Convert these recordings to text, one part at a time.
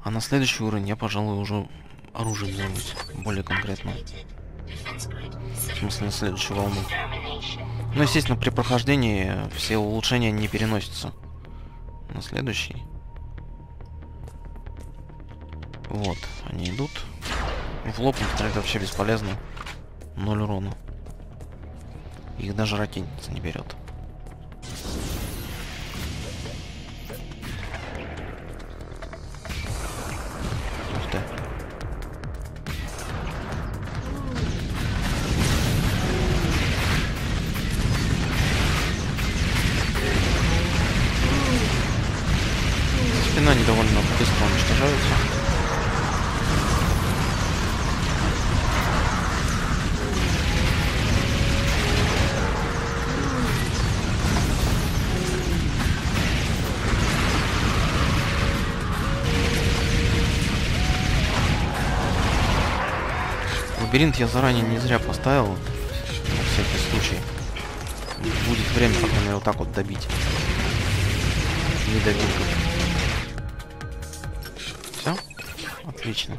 А на следующий уровень я, пожалуй, уже оружие займусь. Более конкретно. В смысле, на следующую волну. Ну, естественно, при прохождении все улучшения не переносятся на следующий. Вот, они идут. В лоб стрелять вообще бесполезно. 0 урона. Их даже ракетница не берет. Ух ты. Спина они довольно быстро уничтожаются. Лабиринт я заранее не зря поставил, на всякий случай. Будет время, пока мне вот так вот добить. Не добил. Все? Отлично.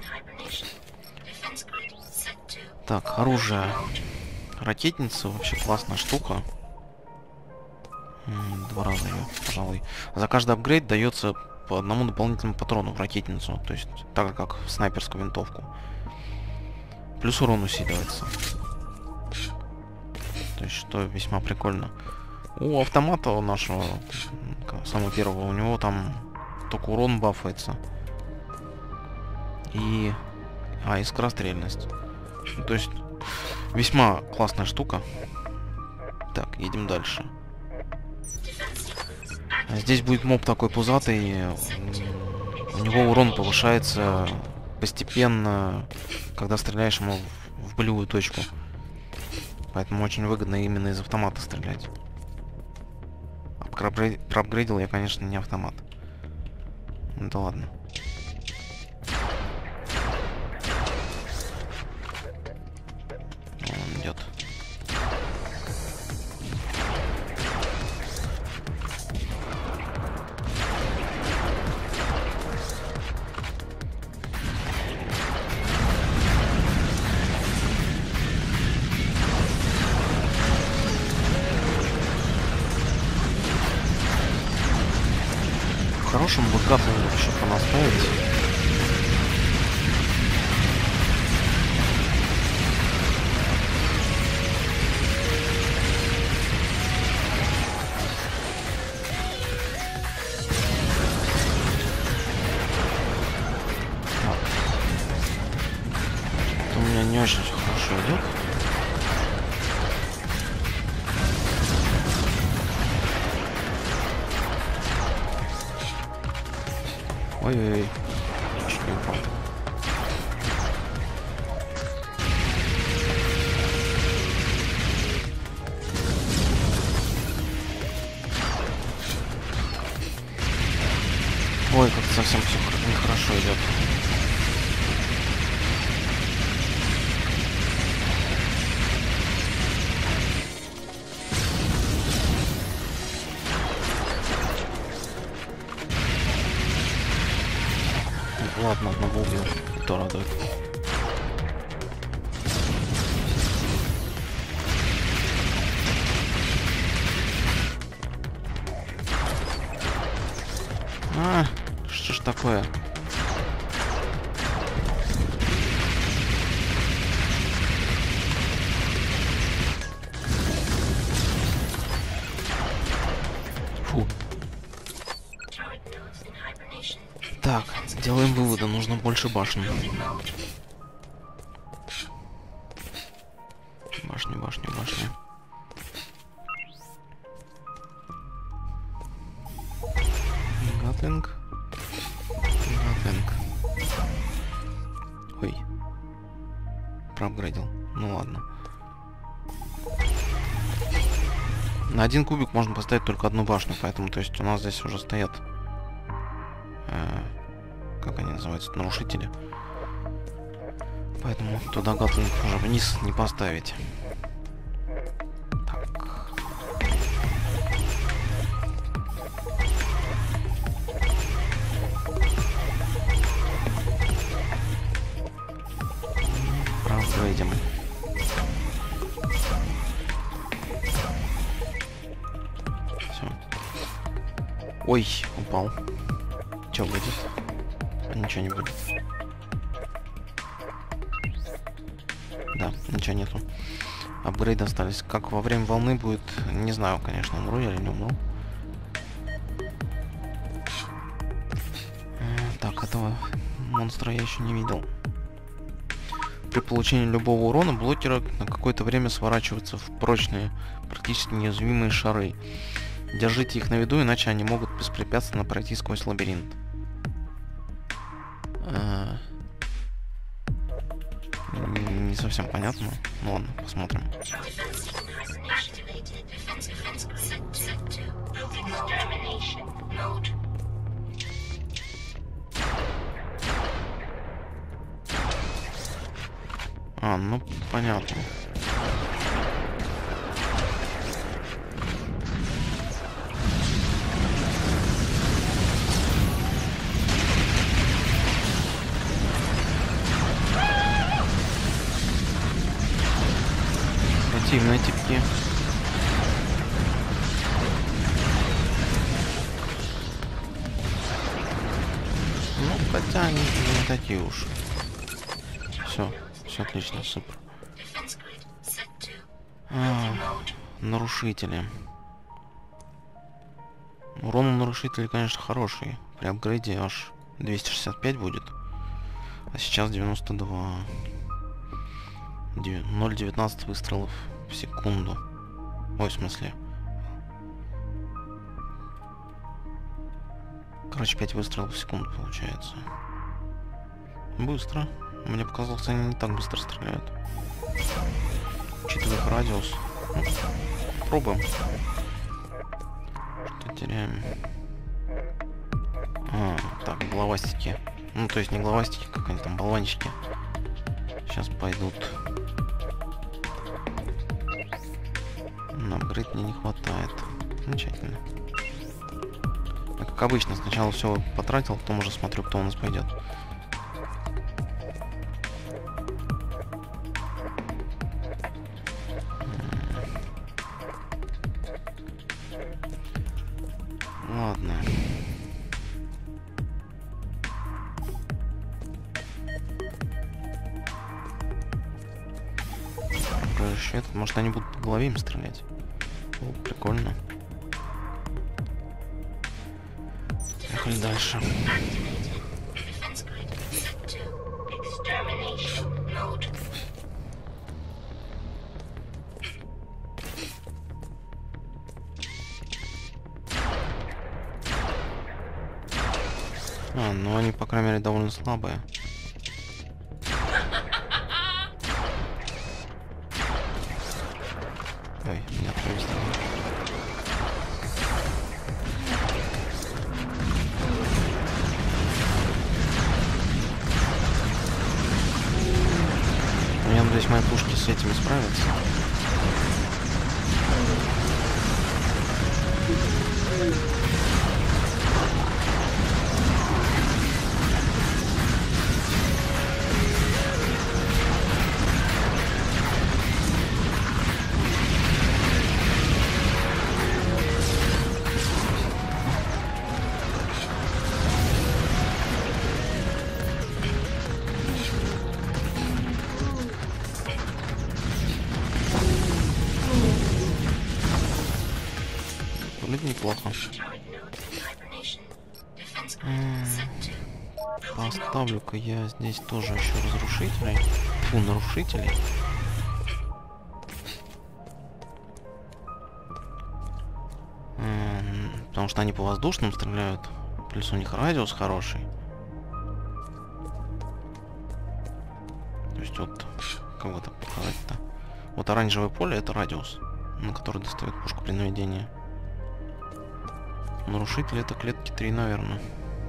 Так, оружие. Ракетница вообще классная штука. 2 раза ее, пожалуй. За каждый апгрейд дается по одному дополнительному патрону в ракетницу. То есть так же, как в снайперскую винтовку. Плюс урон усиливается. То есть, что весьма прикольно. У автомата у нашего, самого первого, у него там только урон бафается. И скорострельность. То есть, весьма классная штука. Так, едем дальше. Здесь будет моб такой пузатый. У него урон повышается постепенно, когда стреляешь ему в болевую точку. Поэтому очень выгодно именно из автомата стрелять. Проапгрейдил я, конечно, не автомат. Ну да ладно. Он идет. Хорошим бы гафом вообще понаставить. Это у меня не очень хорошо идет. Ой-ой-ой. Чуть не упал. Ой, как-то совсем все нехорошо идет. Ладно, одного убил. Это радует. Что ж такое? Фу. Так, делаем выводы, нужно больше башни. Башня, башня, башня. Гатлинг. Гатлинг. Ой. Проапгрейдил. Ну ладно. На 1 кубик можно поставить только одну башню, поэтому, то есть, у нас здесь уже стоят... как они называются? Нарушители. Поэтому туда гатлинг уже вниз не поставить. Так. Ой, упал. Чё будет? А ничего не будет. Да, ничего нету. Апгрейды остались. Как во время волны будет, не знаю, конечно, умру я или не умру. Так, этого монстра я еще не видел. При получении любого урона блокеры на какое-то время сворачиваются в прочные, практически неуязвимые шары. Держите их на виду, иначе они могут беспрепятственно пройти сквозь лабиринт. Не совсем понятно. Ну ладно, посмотрим. Ну понятно. Противные типки. Ну, хотя они не такие уж. Все отлично, супер. Нарушители. Урон у нарушителей, конечно, хороший. При апгрейде аж 265 будет. А сейчас 92. 0,19 выстрелов в секунду. Ой, в смысле. Короче, 5 выстрелов в секунду получается. Быстро. Мне показалось, они не так быстро стреляют. Учитывая их радиус. Ну, пробуем. Что теряем? Так, головастики. Ну, то есть не головастики, как они там, болванчики. Сейчас пойдут. На апгрейд мне не хватает. Замечательно. Я, как обычно, сначала все потратил, потом уже смотрю, кто у нас пойдет. Ладно. Прыщет. Может, они будут по голове им стрелять? О, прикольно. Поехали дальше. Ну они, по крайней мере, довольно слабые. Ой, меня отправили. Я надеюсь, мои пушки с этими справятся. Неплохо. Поставлю-ка я здесь тоже еще разрушителей. Фу, нарушителей. Потому что они по воздушным стреляют. Плюс у них радиус хороший. То есть вот, как бы так показать-то. Вот оранжевое поле — это радиус, на который достает пушку при наведении. Нарушитель — это клетки 3, наверное.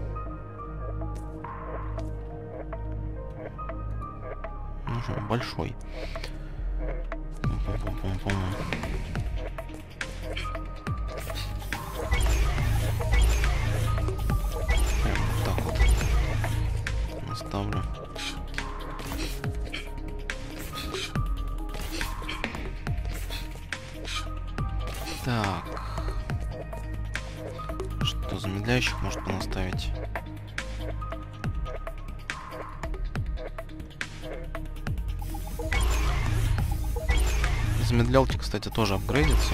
Нужен большой. Так вот. Наставлю. Так. Что-то замедляющих может понаставить. Замедлялки, кстати, тоже апгрейдятся.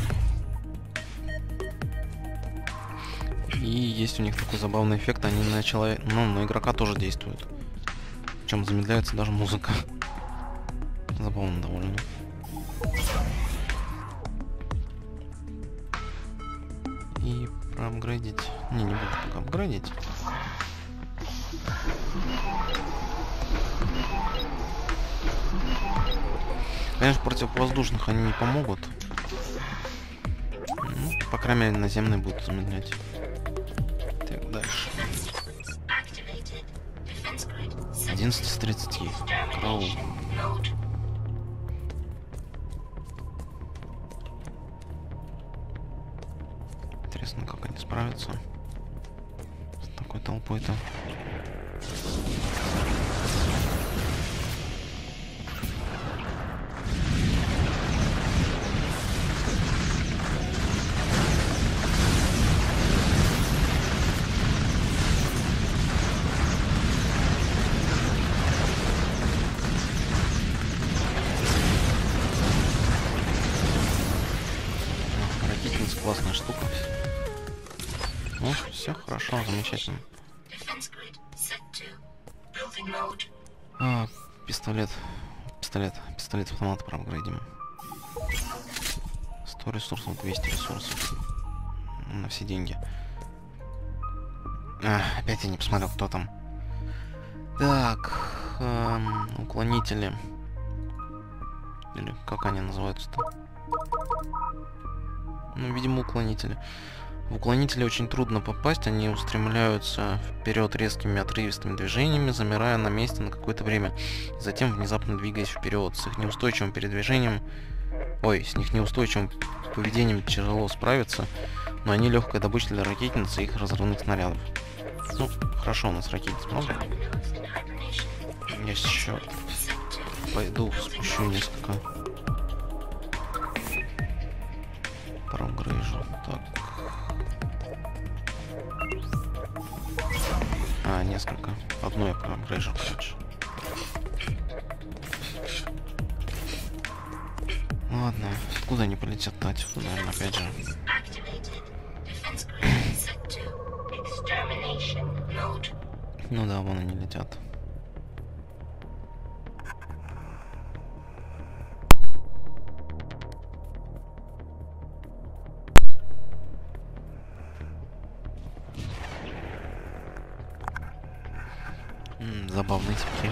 И есть у них такой забавный эффект, они на человека, ну, на игрока тоже действуют. Причем замедляется даже музыка. Забавно довольно. И проапгрейдить. Не буду пока апгрейдить. Конечно, против воздушных они не помогут. Ну, по крайней мере, наземные будут замедлять. Так, дальше. 11 с 30. Караул. Интересно, как они справятся с такой толпой-то. Классная штука. Ну, все хорошо, замечательно. Пистолет автомат проапгрейдим. 100 ресурсов, 200 ресурсов. На все деньги. Опять я не посмотрел, кто там. Так, уклонители. Или как они называются-то? Ну, видимо, уклонители. В уклонители очень трудно попасть, они устремляются вперед резкими отрывистыми движениями, замирая на месте на какое-то время, и затем внезапно двигаясь вперед. С их неустойчивым передвижением... с них неустойчивым поведением тяжело справиться, но они легкая добыча для ракетниц и их разрывных снарядов. Ну, хорошо, у нас ракетниц много. Я еще пойду спущу несколько. Проапгрейжу. Так. Несколько. Одну я проапгрейжу, короче. Ладно. Откуда они полетят-то? Отсюда, наверное, опять же. Ну да, вон они летят. Забавные типки.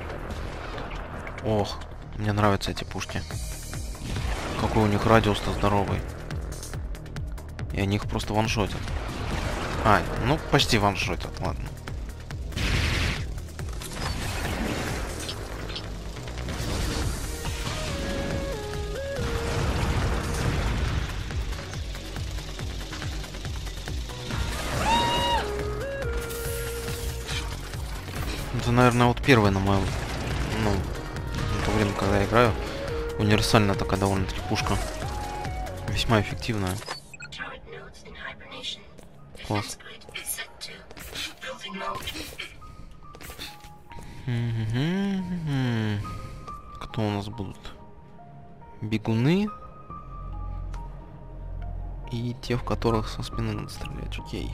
Ох, мне нравятся эти пушки. Какой у них радиус-то здоровый. И они их просто ваншотят. Ну почти ваншотят, ладно. Это, наверное, вот первая на моем, в то время, когда я играю, универсальная такая довольно-таки пушка. Весьма эффективная. Класс. Кто у нас будут? Бегуны. И те, в которых со спины надо стрелять. Окей.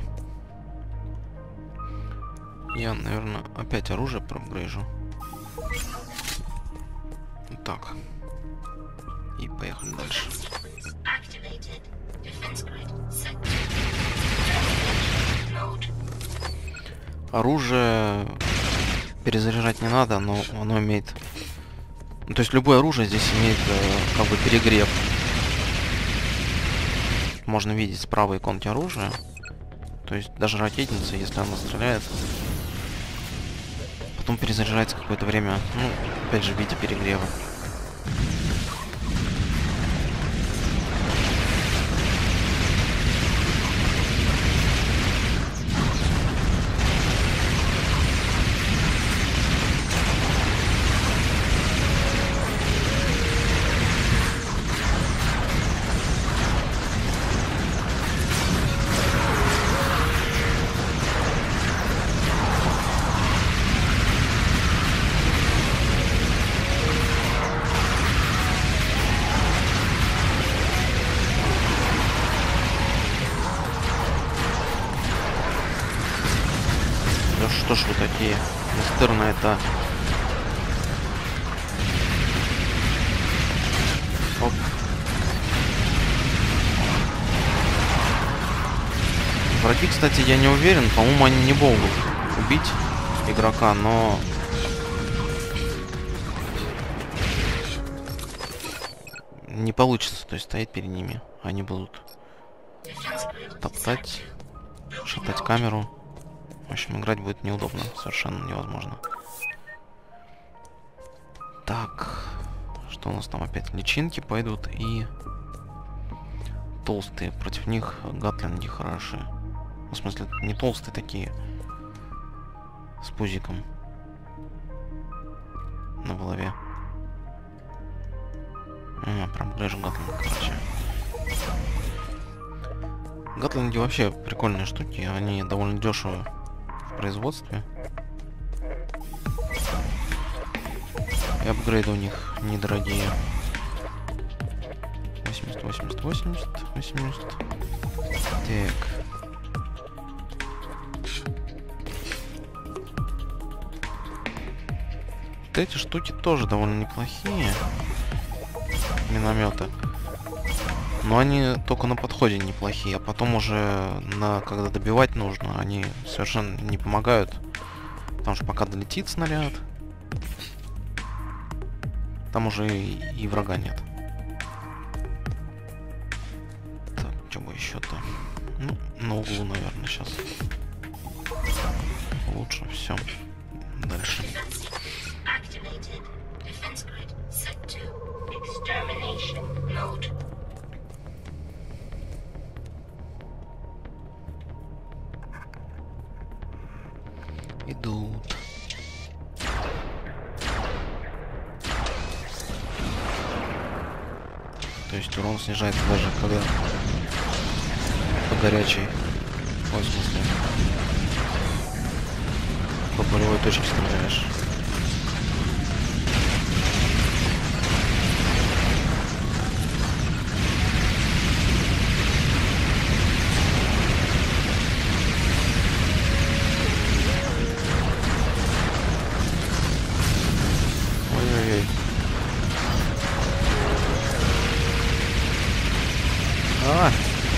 Я, наверное, опять оружие проапгрейжу. Вот так. И поехали дальше. Оружие перезаряжать не надо, но оно имеет... Ну, то есть любое оружие здесь имеет как бы перегрев. Можно видеть справа иконки оружия. То есть даже ракетница, если она стреляет, потом перезаряжается какое-то время, ну, опять же, в виде перегрева. что ж вы такие настырные-то? Оп. Враги, кстати, я не уверен. По-моему, они не могут убить игрока, но... не получится, то есть стоять перед ними. Они будут топтать, шатать камеру. В общем, играть будет неудобно. Совершенно невозможно. Так. Что у нас там опять? Личинки пойдут и... толстые. Против них гатлинги хороши. В смысле, не толстые такие. С пузиком. На голове. Промглежу гатлинг, короче. Гатлинги вообще прикольные штуки. Они довольно дешевые в производстве. И апгрейды у них недорогие. 80, 80, 80, 80. Так. Вот эти штуки тоже довольно неплохие. Минометы. Но они только на подходе неплохие, а потом уже когда добивать нужно, они совершенно не помогают. Потому что пока долетит снаряд, там уже и врага нет. Так, что бы еще-то? Ну, на углу, наверное, сейчас. Лучше все. Дальше. Идут. То есть урон снижается даже когда по горячей. Ой, в смысле. По болевой точке стреляешь. Ой-ой-ой. А!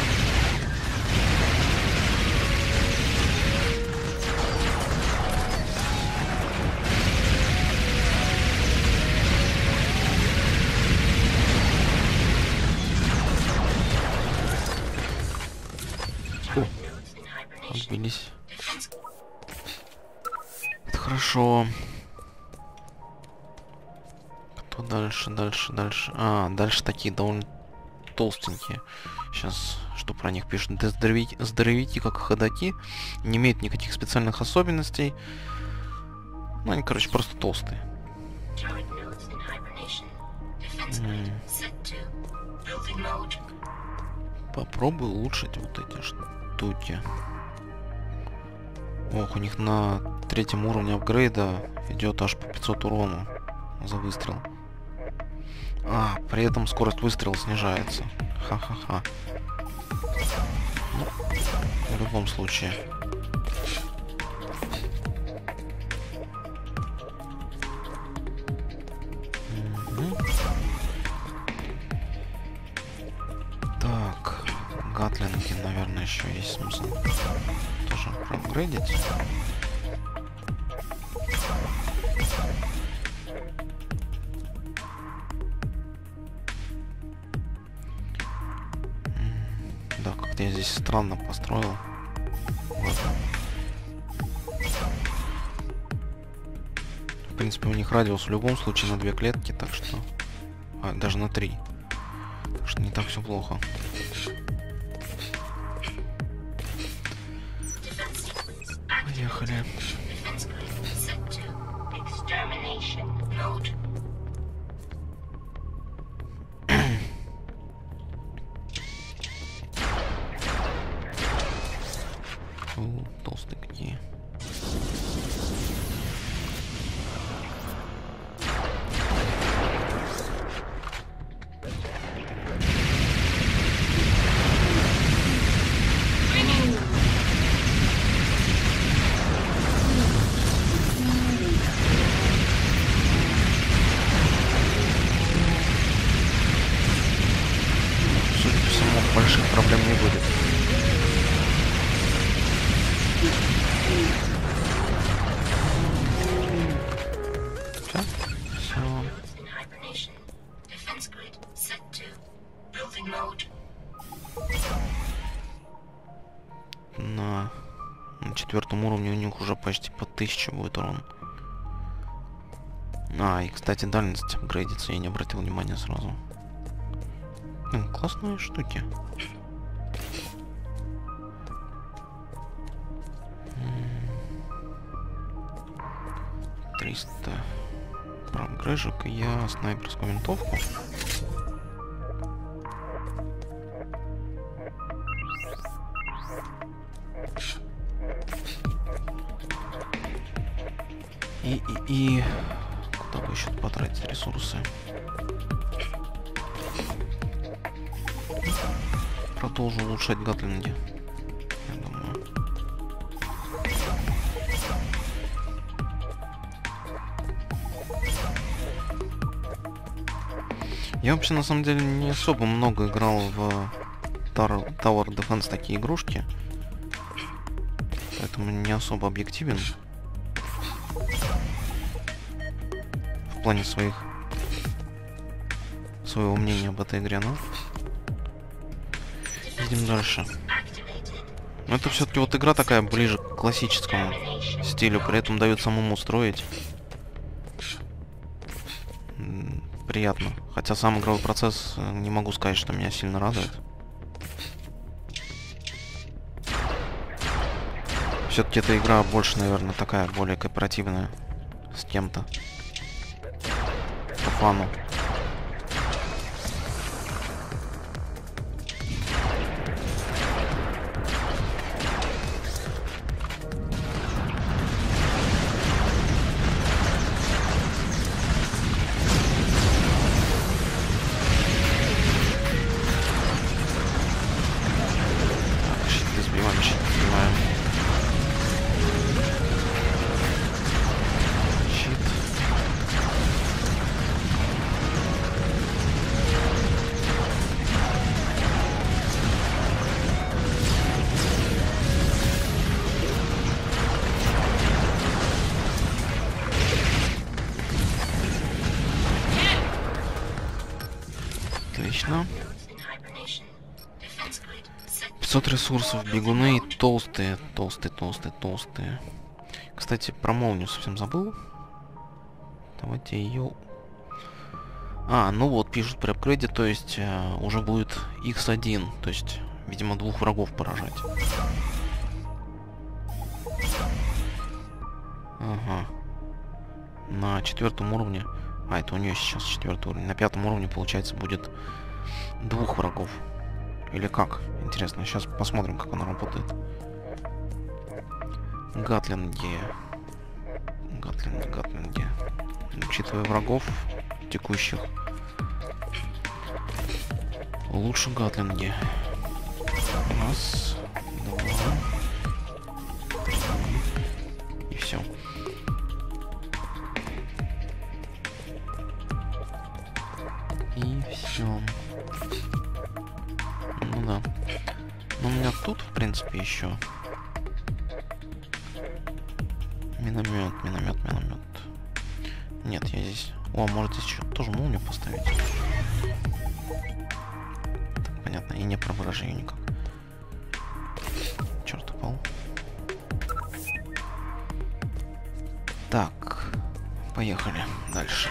Отбились. Это хорошо. Кто дальше, дальше, дальше? А, дальше такие довольно толстенькие. Сейчас, что про них пишут? Здоровики, как ходаки, не имеют никаких специальных особенностей. Ну, они, короче, просто толстые. Попробуй улучшить вот эти штуки. Ох, у них на 3-м уровне апгрейда идет аж по 500 урона за выстрел. А, при этом скорость выстрела снижается. Ха-ха-ха. Ну, в любом случае. Так, гатлинги, наверное, еще есть смысл тоже проапгрейдить. Да, как-то я здесь странно построил. Ладно. В принципе, у них радиус в любом случае на 2 клетки, так что... А, даже на 3. Так что не так все плохо. Поехали. Толстые какие. На 4-м уровне у них уже почти по 1000 будет урон. И, кстати, дальность апгрейдится, я не обратил внимания сразу. Классные штуки. 300 прогрежек, и я снайперскую винтовку. И куда бы еще потратить ресурсы? Продолжу улучшать гатлинги, я думаю. Я вообще на самом деле не особо много играл в Tower Defense такие игрушки, поэтому не особо объективен в плане своего мнения об этой игре, но идем дальше. Но это все-таки вот игра такая ближе к классическому стилю, при этом дает самому строить. Приятно. Хотя сам игровой процесс, не могу сказать, что меня сильно радует. Все-таки эта игра больше, наверное, такая, более кооперативная с кем-то. По фану. Отлично. 500 ресурсов, бегуны толстые. Кстати, про молнию совсем забыл. Давайте ее... ну вот, пишут при апгрейде, то есть уже будет X1. То есть, видимо, 2 врагов поражать. Ага. На 4-м уровне... это у нее сейчас 4-й уровень. На 5-м уровне, получается, будет 2 врагов. Или как? Интересно, сейчас посмотрим, как она работает. Гатлинги. Учитывая врагов текущих, лучше гатлинги. Раз, два. И все. И все. Ну да. Но у меня тут, в принципе, еще миномет. Нет, я здесь... может здесь еще тоже молнию поставить. Так, понятно, и не проброжу ее никак. Черт, упал. Так, поехали дальше.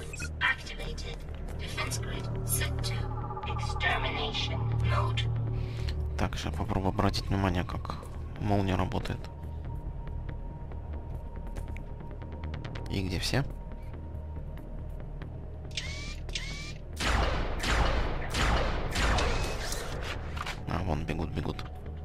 Так, сейчас попробую обратить внимание, как молния работает. И где все? Вон бегут.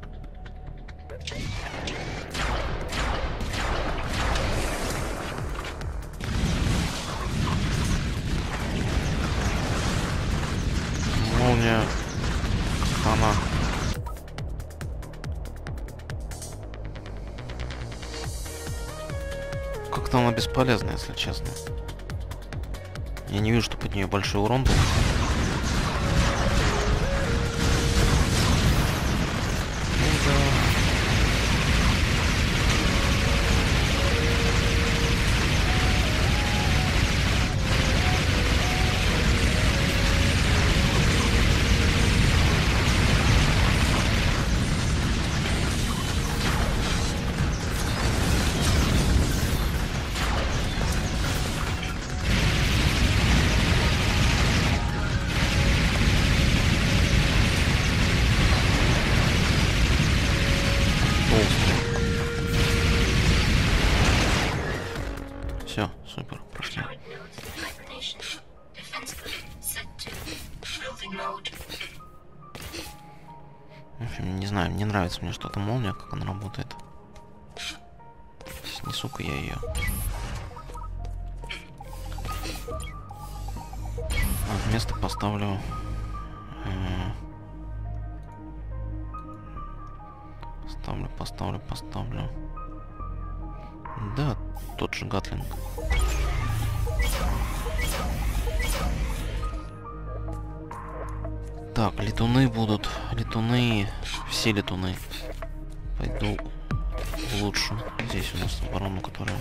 Молния. Она. Как-то она бесполезна, если честно. Я не вижу, чтобы от нее большой урон был. Все, супер, прошли. В общем, не знаю, не нравится мне что-то молния, как она работает. Снесу-ка я ее. Место поставлю. Поставлю. Да, тот же Гатлинг. Так, летуны будут. Летуны. Все летуны. Пойду улучшу. Здесь у нас оборону, которая...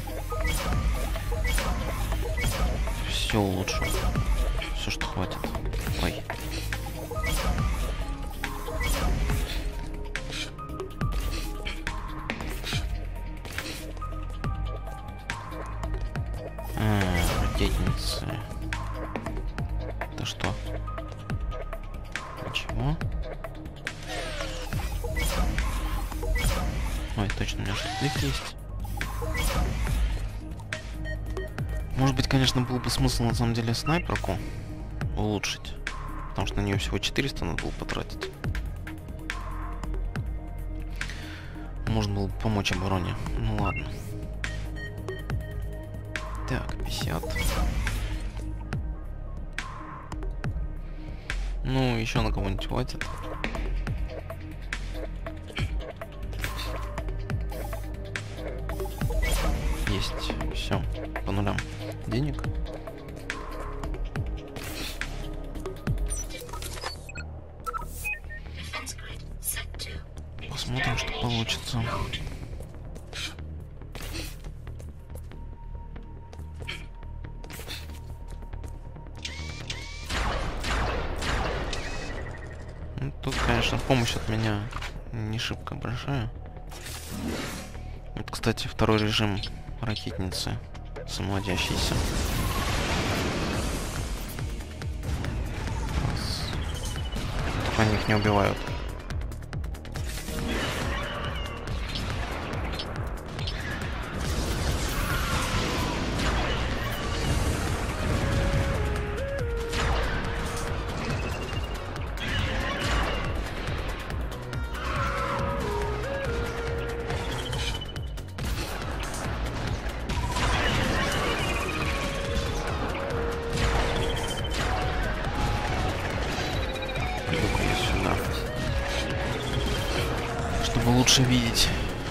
Все улучшу. Все, что хватит. Ой. Ракетницы. Это что? Ничего. Ой, точно, у меня штык есть. Может быть, конечно, был бы смысл на самом деле снайперку улучшить. Потому что на нее всего 400 надо было потратить. Можно было бы помочь обороне. Ну ладно. Так, 50. Ну, еще на кого-нибудь хватит. Есть. Все. По нулям. Денег. Посмотрим, что получится. Ну, тут, конечно, помощь от меня не шибко большая. Вот, кстати, второй режим ракетницы самоводящийся. Только они их не убивают. Чтобы лучше видеть.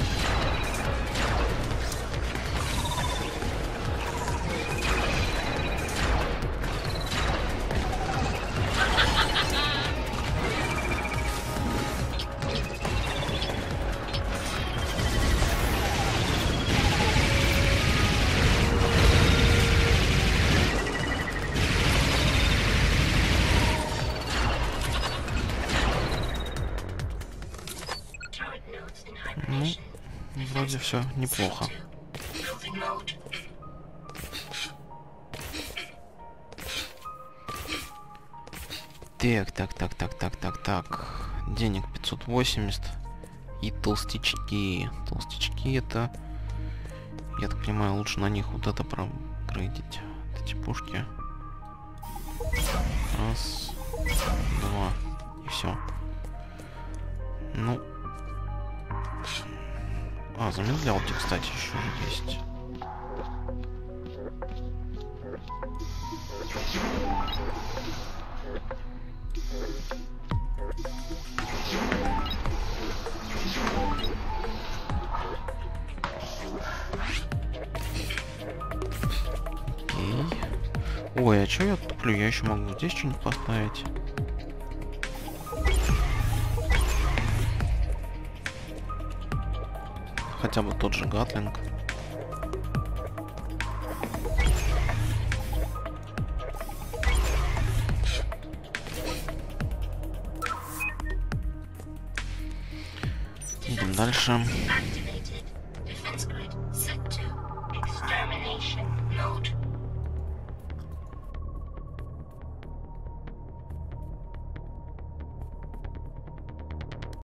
Ну, вроде все неплохо. Так. Денег 580. И толстячки. Толстячки это... Я так понимаю, лучше на них вот это прогрейдить. Вот эти пушки. Раз. Два. И все. Ну... А, замедлялки, кстати, еще есть. Окей. Ой, а чё я туплю? Я еще могу здесь что-нибудь поставить. Хотя бы тот же Гатлинг. Идем дальше.